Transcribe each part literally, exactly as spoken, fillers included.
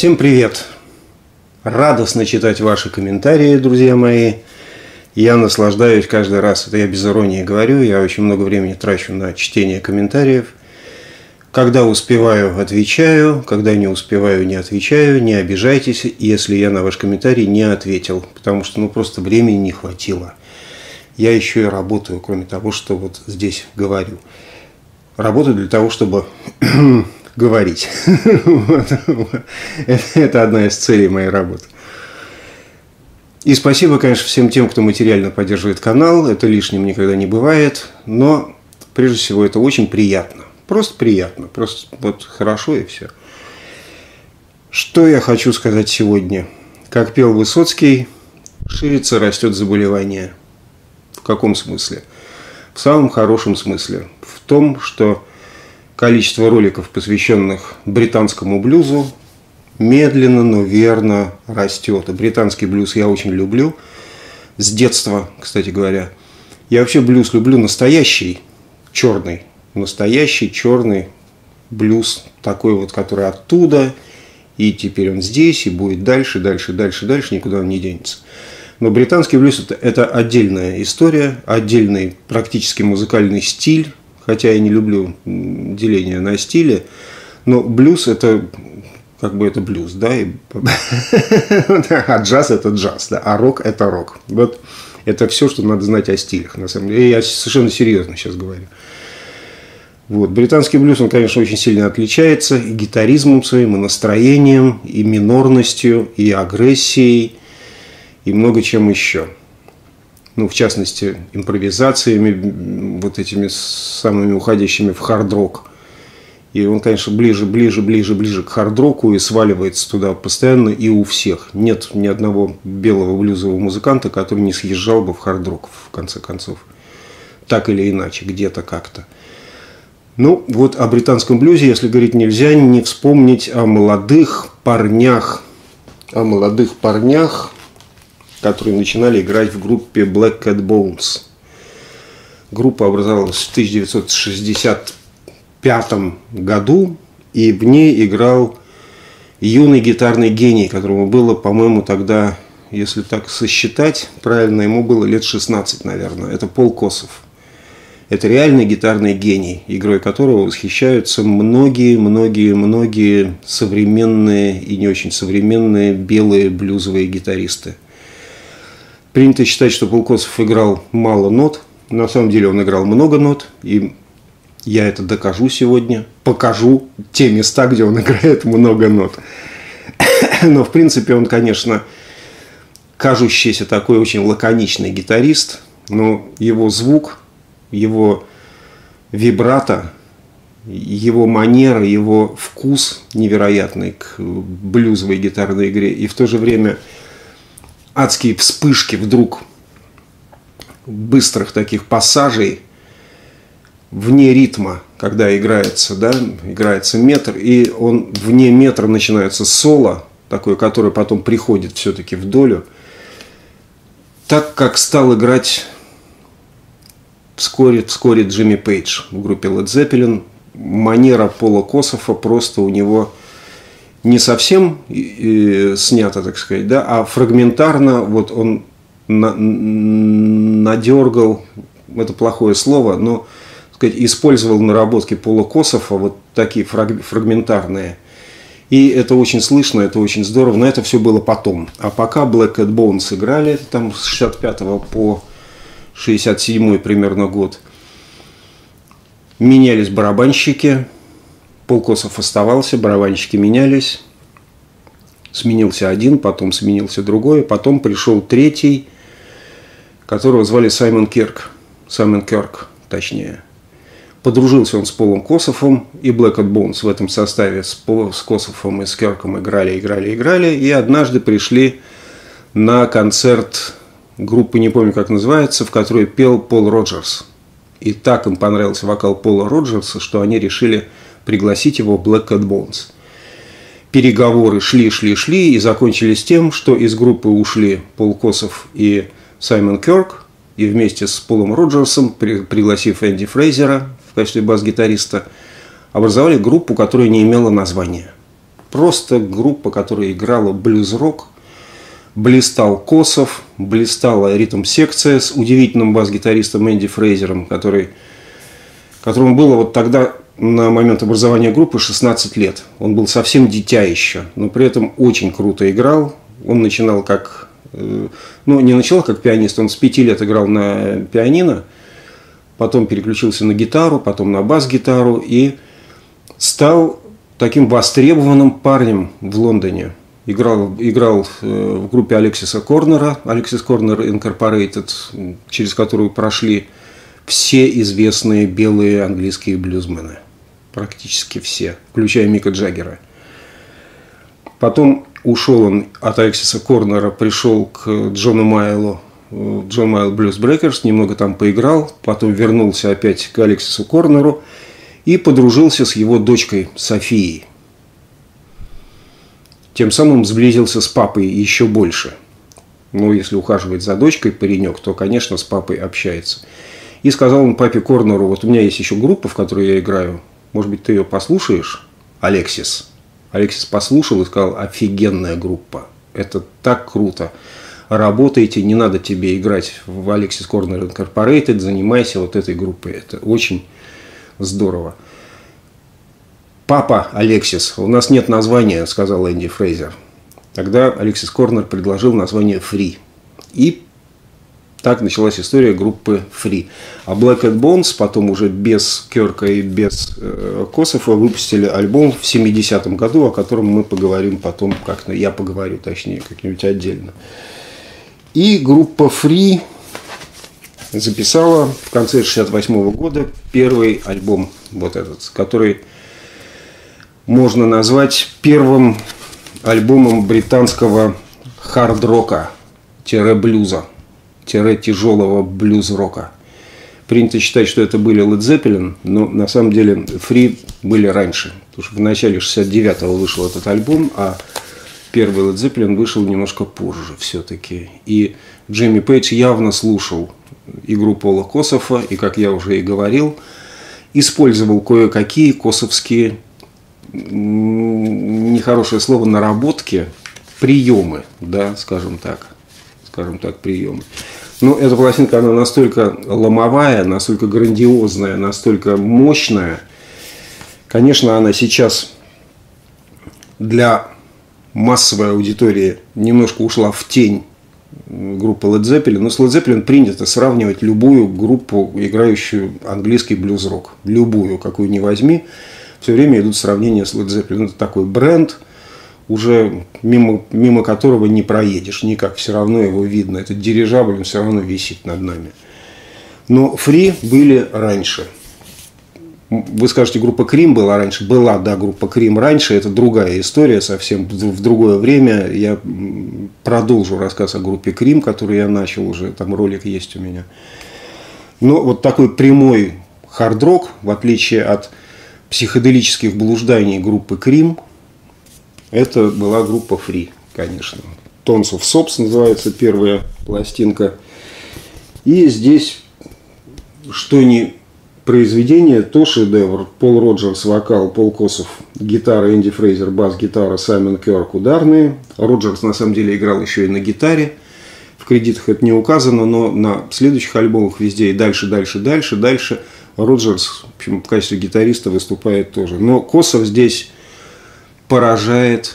Всем привет! Радостно читать ваши комментарии, друзья мои. Я наслаждаюсь каждый раз, это я без иронии говорю, я очень много времени трачу на чтение комментариев. Когда успеваю, отвечаю, когда не успеваю, не отвечаю. Не обижайтесь, если я на ваш комментарий не ответил, потому что ну, просто времени не хватило. Я еще и работаю, кроме того, что вот здесь говорю. Работаю для того, чтобы говорить. Это одна из целей моей работы. И спасибо, конечно, всем тем, кто материально поддерживает канал. Это лишним никогда не бывает. Но, прежде всего, это очень приятно. Просто приятно. Просто вот хорошо и все. Что я хочу сказать сегодня? Как пел Высоцкий, ширится, растет заболевание. В каком смысле? В самом хорошем смысле. В том, что количество роликов, посвященных британскому блюзу, медленно, но верно растет. И британский блюз я очень люблю. С детства, кстати говоря. Я вообще блюз люблю настоящий, черный. Настоящий черный блюз. Такой вот, который оттуда. И теперь он здесь, и будет дальше, дальше, дальше, дальше. Никуда он не денется. Но британский блюз это, это отдельная история. Отдельный практически музыкальный стиль. Хотя я не люблю деление на стили. Но блюз это... Как бы это блюз, да, и... а джаз это джаз, да, а рок это рок. Вот это все, что надо знать о стилях, на самом деле. Я совершенно серьезно сейчас говорю. Вот. Британский блюз, он, конечно, очень сильно отличается и гитаризмом своим, и настроением, и минорностью, и агрессией, и много чем еще. Ну, в частности, импровизациями, вот этими самыми уходящими в хард-рок. И он, конечно, ближе, ближе, ближе, ближе к хард-року и сваливается туда постоянно и у всех. Нет ни одного белого блюзового музыканта, который не съезжал бы в хард-рок, в конце концов. Так или иначе, где-то как-то. Ну, вот о британском блюзе, если говорить, нельзя не вспомнить о молодых парнях. О молодых парнях, которые начинали играть в группе Black Cat Bones. Группа образовалась в тысяча девятьсот шестьдесят пятом году, и в ней играл юный гитарный гений, которому было, по-моему, тогда, если так сосчитать, правильно, ему было лет шестнадцать, наверное. Это Пол Косов. Это реальный гитарный гений, игрой которого восхищаются многие-многие-многие современные и не очень современные белые блюзовые гитаристы. Принято считать, что Пол Косов играл мало нот. На самом деле он играл много нот, и я это докажу сегодня, покажу те места, где он играет много нот. Но, в принципе, он, конечно, кажущийся такой очень лаконичный гитарист, но его звук, его вибрато, его манера, его вкус невероятный к блюзовой гитарной игре, и в то же время адские вспышки вдруг быстрых таких пассажей, вне ритма, когда играется, да, играется метр, и он вне метра начинается соло, такое, которое потом приходит все-таки в долю, так как стал играть вскоре, вскоре Джимми Пейдж в группе Led Zeppelin. Манера Пола Косова просто у него не совсем э, снята, так сказать, да, а фрагментарно, вот он на, надергал, это плохое слово, но использовал наработки Пола Косова, вот такие фрагментарные. И это очень слышно, это очень здорово, но это все было потом. А пока Black Cat Bones играли, там с шестьдесят пятого по шестьдесят седьмой примерно год, менялись барабанщики, Пол Косов оставался, барабанщики менялись, сменился один, потом сменился другой, потом пришел третий, которого звали Саймон Кирк, Саймон Кёрк, точнее. Подружился он с Полом Косовым, и Black Cat Bones в этом составе с, Пол, с Косовым и с Кёрком играли, играли, играли. И однажды пришли на концерт группы, не помню как называется, в которой пел Пол Роджерс. И так им понравился вокал Пола Роджерса, что они решили пригласить его в Black Cat Bones. Переговоры шли, шли, шли и закончились тем, что из группы ушли Пол Косов и Саймон Кёрк. И вместе с Полом Роджерсом, пригласив Энди Фрейзера в качестве бас-гитариста, образовали группу, которая не имела названия. просто группа, которая играла блюз-рок. Блистал Косов, блистала ритм-секция с удивительным бас-гитаристом Энди Фрейзером, который, которому было вот тогда, на момент образования группы, шестнадцать лет. Он был совсем дитя еще, но при этом очень круто играл. Он начинал как... Ну, не начинал как пианист, он с пяти лет играл на пианино, потом переключился на гитару, потом на бас-гитару и стал таким востребованным парнем в Лондоне. Играл, играл в группе Алексиса Корнера, Alexis Corner Incorporated, через которую прошли все известные белые английские блюзмены. Практически все, включая Мика Джаггера. Потом ушел он от Алексиса Корнера, пришел к Джону Майлу, Джон Майл Blues Breakers, немного там поиграл, потом вернулся опять к Алексису Корнеру и подружился с его дочкой Софией. Тем самым сблизился с папой еще больше. Ну, если ухаживает за дочкой паренек, то, конечно, с папой общается. И сказал он папе Корнеру: вот у меня есть еще группа, в которой я играю. Может быть, ты ее послушаешь, Алексис? Алексис послушал и сказал: офигенная группа. Это так круто. Работайте, не надо тебе играть в Alexis Corner Incorporated, занимайся вот этой группой. Это очень здорово. «Папа, Алексис, у нас нет названия», – сказал Энди Фрейзер. Тогда Алексис Корнер предложил название «Free». И так началась история группы «Free». А Black Eyed Bones потом уже без Кёрка и без э, Косова выпустили альбом в семидесятом году, о котором мы поговорим потом, как я поговорю, точнее, как-нибудь отдельно. И группа «Free» записала в конце шестьдесят восьмого года первый альбом, вот этот, который можно назвать первым альбомом британского хард-рока, блюза, тяжелого блюз-рока. Принято считать, что это были Led Zeppelin, но на самом деле Free были раньше. Потому что в начале шестьдесят девятого вышел этот альбом, а первый Led Zeppelin вышел немножко позже все-таки. И Джимми Пейдж явно слушал игру Пола Косова, и, как я уже и говорил, использовал кое-какие косовские, нехорошее слово, наработки, приемы, да, скажем так, скажем так, приемы. Но эта пластинка, она настолько ломовая, настолько грандиозная, настолько мощная. Конечно, она сейчас для массовой аудитории немножко ушла в тень группы Led Zeppelin. Но с Led Zeppelin принято сравнивать любую группу, играющую английский блюз-рок. Любую, какую ни возьми. Все время идут сравнения с Led Zeppelin. Это такой бренд, уже мимо, мимо которого не проедешь никак. Все равно его видно. Этот дирижабль, он все равно висит над нами. Но Free были раньше. Вы скажете, группа Cream была раньше. Была, да, группа Cream раньше. Это другая история, совсем в другое время. Я продолжу рассказ о группе Cream, который я начал уже. Там ролик есть у меня. Но вот такой прямой хард-рок, в отличие от психоделических блужданий группы Cream, это была группа Free, конечно. Tons of Sops называется первая пластинка. И здесь, что ни произведение, то шедевр. Пол Роджерс вокал, Пол Косов гитара, Энди Фрейзер бас-гитара, Саймон Кёрк ударные. Роджерс на самом деле играл еще и на гитаре. В кредитах это не указано, но на следующих альбомах везде и дальше, дальше, дальше, дальше Роджерс, в общем, в качестве гитариста выступает тоже. Но Косов здесь поражает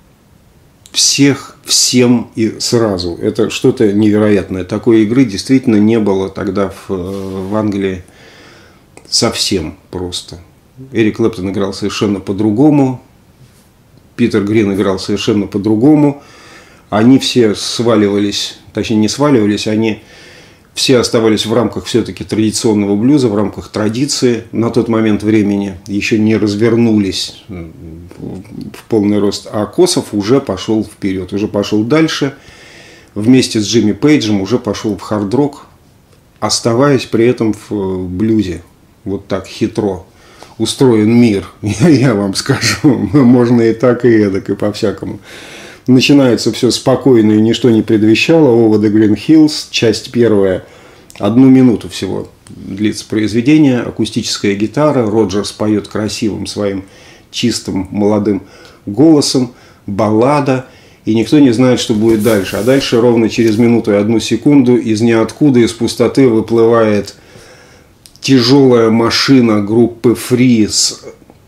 всех, всем и сразу. Это что-то невероятное. Такой игры действительно не было тогда в, в Англии совсем просто. Эрик Клэптон играл совершенно по-другому. Питер Грин играл совершенно по-другому. Они все сваливались, точнее не сваливались, они все оставались в рамках все-таки традиционного блюза, в рамках традиции на тот момент времени, еще не развернулись в полный рост, а Косов уже пошел вперед, уже пошел дальше, вместе с Джимми Пейджем уже пошел в хард-рок, оставаясь при этом в блюзе. Вот так хитро устроен мир, я вам скажу, можно и так, и эдак, и по-всякому. Начинается все спокойно и ничто не предвещало. Over the Green Hills, часть первая, одну минуту всего длится произведение, акустическая гитара, Роджерс поет красивым своим чистым молодым голосом, баллада, и никто не знает, что будет дальше. А дальше ровно через минуту и одну секунду из ниоткуда, из пустоты выплывает тяжелая машина группы Free с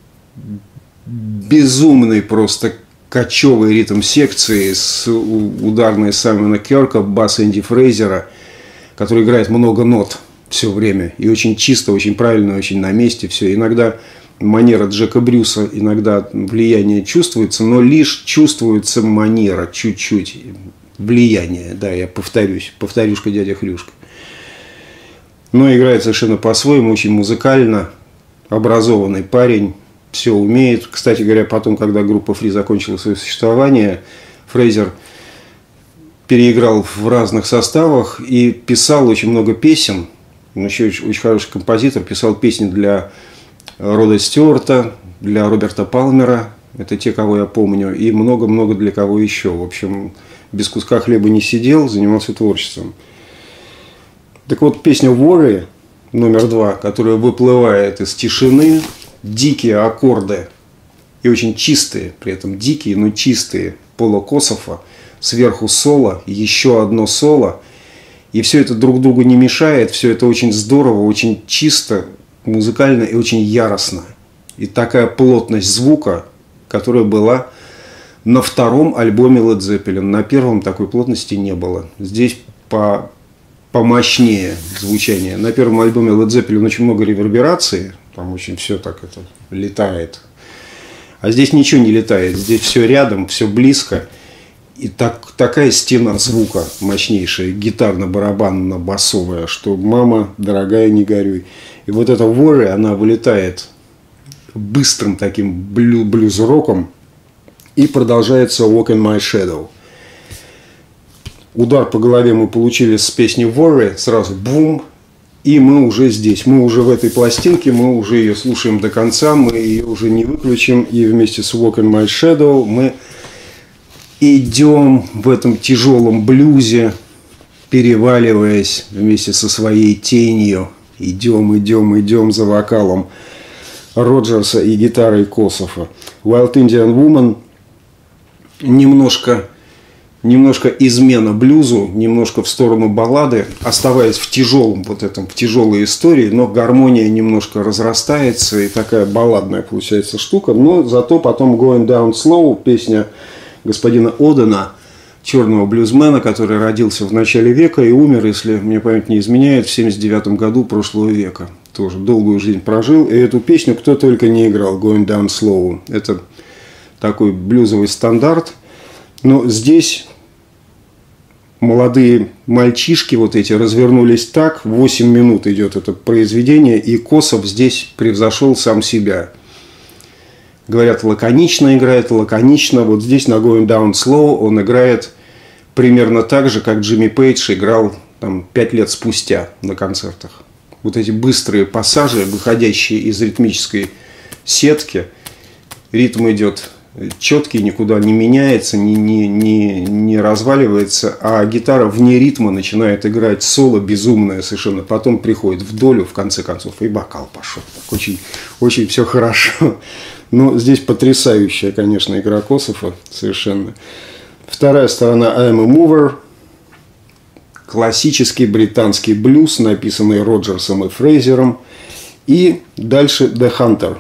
безумной просто кочевой ритм-секцией, с ударной Саймона Керка, бас Энди Фрейзера, который играет много нот все время. И очень чисто, очень правильно, очень на месте все. Иногда манера Джека Брюса, иногда влияние чувствуется, но лишь чувствуется манера, чуть-чуть влияние. Да, я повторюсь, повторюшка дядя Хрюшка. Но играет совершенно по-своему, очень музыкально, образованный парень, все умеет. Кстати говоря, потом, когда группа Free закончила свое существование, Фрейзер переиграл в разных составах и писал очень много песен. Он еще очень, очень хороший композитор, писал песни для Рода Стюарта, для Роберта Палмера, это те, кого я помню, и много-много для кого еще. В общем, без куска хлеба не сидел, занимался творчеством. Так вот, песня «Worry» номер два, которая выплывает из тишины, дикие аккорды и очень чистые, при этом дикие, но чистые, Пола Кософа, сверху соло, еще одно соло, и все это друг другу не мешает, все это очень здорово, очень чисто, музыкально и очень яростно. И такая плотность звука, которая была на втором альбоме Led Zeppelin, на первом такой плотности не было. Здесь по помощнее звучание. На первом альбоме Led Zeppelin очень много реверберации, там очень все так это летает. А здесь ничего не летает, здесь все рядом, все близко. И так, такая стена звука мощнейшая, гитарно-барабанно-басовая, что мама, дорогая, не горюй. И вот эта Worry, она вылетает быстрым таким блю, блюз-роком и продолжается Walk in My Shadow. Удар по голове мы получили с песни Worry, сразу бум, и мы уже здесь, мы уже в этой пластинке, мы уже ее слушаем до конца, мы ее уже не выключим, и вместе с Walk in My Shadow мы идем в этом тяжелом блюзе, переваливаясь вместе со своей тенью, идем, идем, идем за вокалом Роджерса и гитарой Кософа. Wild Indian Woman немножко... Немножко измена блюзу, немножко в сторону баллады, оставаясь в тяжелом вот этом, в тяжелой истории, но гармония немножко разрастается, и такая балладная получается штука. Но зато потом Going Down Slow, песня господина Одена, черного блюзмена, который родился в начале века и умер, если мне память не изменяет, в семьдесят девятом году прошлого века. Тоже долгую жизнь прожил, и эту песню кто только не играл, Going Down Slow. Это такой блюзовый стандарт. Но здесь молодые мальчишки вот эти развернулись так, восемь минут идет это произведение, и Косов здесь превзошел сам себя. Говорят, лаконично играет, лаконично. Вот здесь на Going Down Slow он играет примерно так же, как Джимми Пейдж играл там, пять лет спустя на концертах. Вот эти быстрые пассажи, выходящие из ритмической сетки, ритм идет четкий, никуда не меняется, не, не, не, не разваливается, а гитара вне ритма начинает играть соло безумное совершенно, потом приходит в долю, в конце концов, и бокал пошел. Так очень, очень все хорошо. Но здесь потрясающая, конечно, игра Кософа совершенно. Вторая сторона I'm a Mover. Классический британский блюз, написанный Роджерсом и Фрейзером. И дальше The Hunter.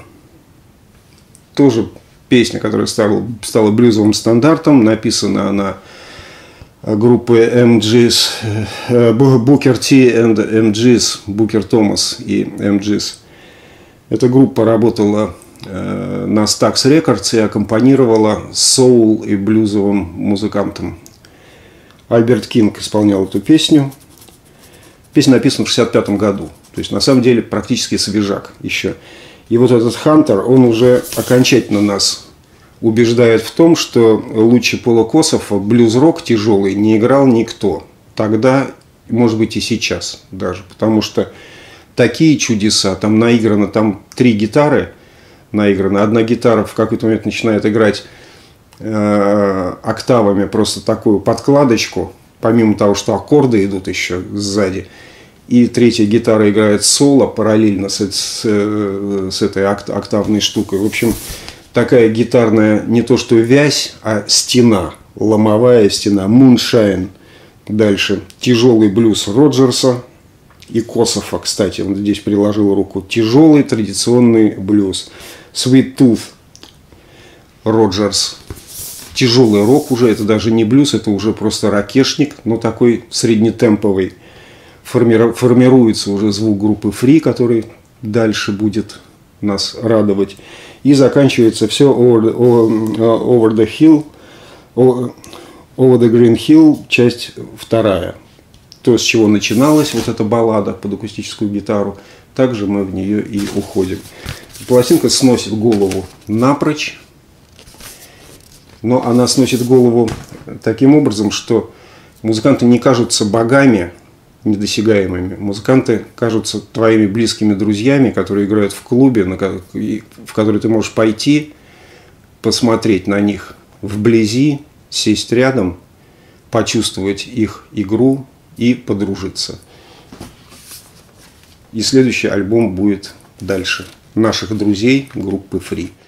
Тоже песня, которая стала, стала блюзовым стандартом, написана она группой эм джи эс, Booker T and эм джи эс, Booker Thomas и эм джи эс. Эта группа работала э, на Stax Records и аккомпанировала соул и блюзовым музыкантам. Альберт Кинг исполнял эту песню. Песня написана в шестьдесят пятом году, то есть на самом деле практически свежак еще. И вот этот Хантер, он уже окончательно нас убеждает в том, что лучше Пола Кософа блюз-рок тяжелый не играл никто. Тогда, может быть, и сейчас даже. Потому что такие чудеса, там наиграно, там три гитары наиграны. Одна гитара в какой-то момент начинает играть э, октавами просто такую подкладочку, помимо того, что аккорды идут еще сзади. И третья гитара играет соло параллельно с, с, с этой октавной штукой. В общем, такая гитарная не то что вязь, а стена, ломовая стена, Moonshine. Дальше тяжелый блюз Роджерса и Кософа, кстати, он здесь приложил руку. Тяжелый традиционный блюз. Sweet Tooth Роджерс. Тяжелый рок уже, это даже не блюз, это уже просто ракешник, но такой среднетемповый. Формиру, формируется уже звук группы Free, который дальше будет нас радовать. И заканчивается все Over the, over the Hill, Over the Green Hill, часть вторая. То, с чего начиналась вот эта баллада под акустическую гитару, также мы в нее и уходим. Пластинка сносит голову напрочь, но она сносит голову таким образом, что музыканты не кажутся богами недосягаемыми. Музыканты кажутся твоими близкими друзьями, которые играют в клубе, в который ты можешь пойти, посмотреть на них вблизи, сесть рядом, почувствовать их игру и подружиться. И следующий альбом будет дальше. Наших друзей группы Free.